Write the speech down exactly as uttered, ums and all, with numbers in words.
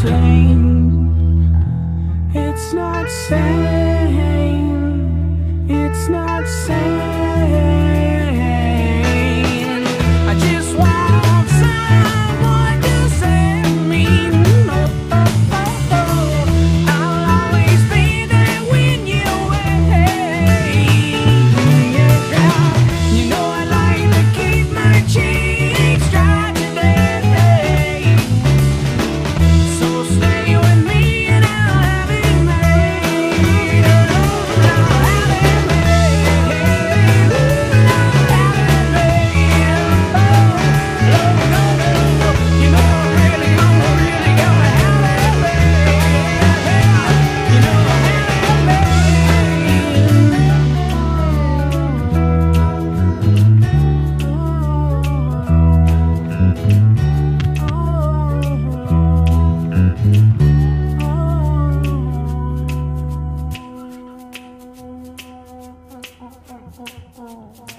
same. It's not same. It's not same. I just want someone to set me up. I'll always be there when you're away. You know I like to keep my cheeks dry today. So stay with me and I'll have it made. I'll have it made. I'll have it made. Oh, no, no, no. You know I really, I'm really gonna have it made. You know I have it made.